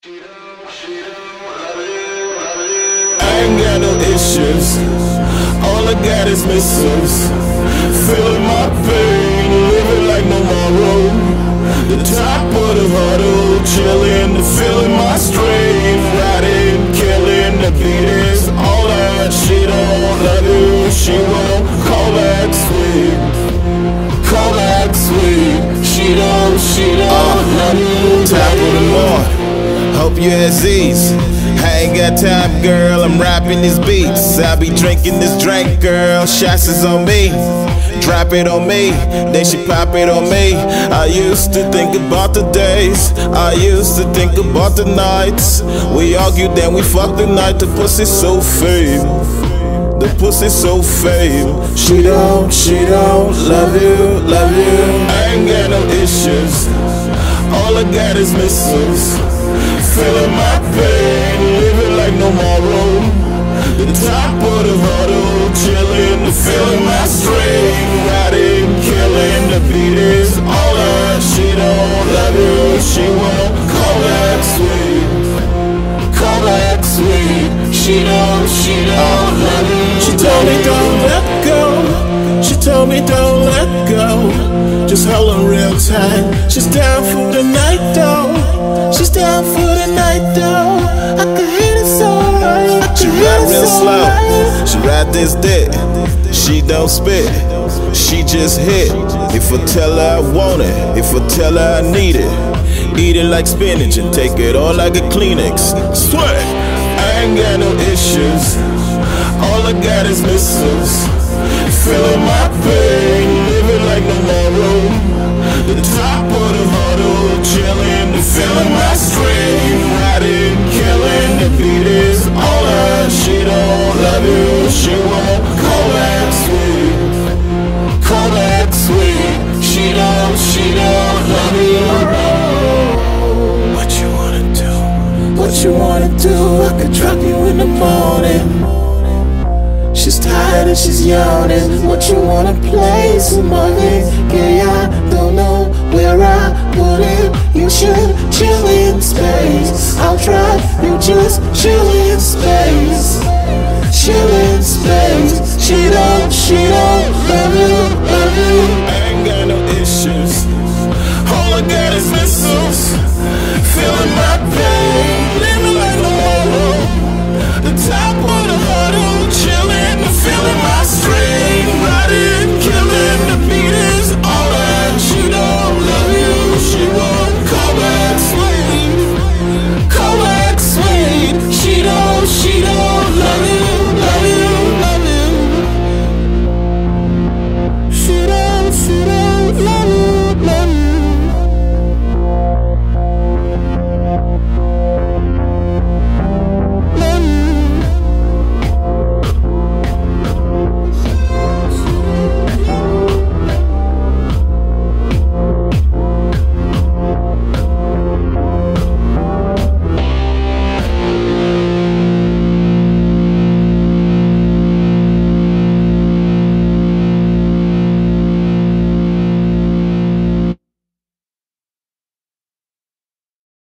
I ain't got no issues, all I got is missiles. Feeling my pain, living like no tomorrow. The top of the huddle, chilling, feeling my strain. Riding, killing, the beat is all that. She don't love you, she won't call back sweet. Call back sweet. She don't love you. Top of the morning, hope you at ease. I ain't got time, girl, I'm rapping these beats. I be drinking this drink, girl, shots is on me. Drop it on me, then she pop it on me. I used to think about the days, I used to think about the nights. We argued, then we fucked the night. The pussy so fame, the pussy so fame. She don't love you, love you. I ain't got no issues, all I got is missiles. Feeling my pain, living like no tomorrow. The top of the huddle, chilling, feeling my strain. Riding, killing, the beat is all that. She don't love you, she won't call back sweet. Call back sweet. She don't love you. She told me don't let go. She told me don't let go. Just hold on real tight. She's down for the night though. She's down for the night though. I can hear it so right. She ride real slow. She ride this dick. She don't spit. She just hit. If I tell her I want it, if I tell her I need it, eat it like spinach and take it all like a Kleenex. Swear, I ain't got no issues, all I got is missiles. Feeling my pain, living like no tomorrow. The top of the huddle, chilling, feeling my strain. Riding, killing, the beat is all that. She don't love you, she won't call back sweet. Call back sweet. She don't love you. What you wanna do? What you wanna do? I could drop you in the morning. She's tired and she's yawning. What you wanna play some money? Yeah, I don't know where I put it. You should chill in space. I'll try, you just chill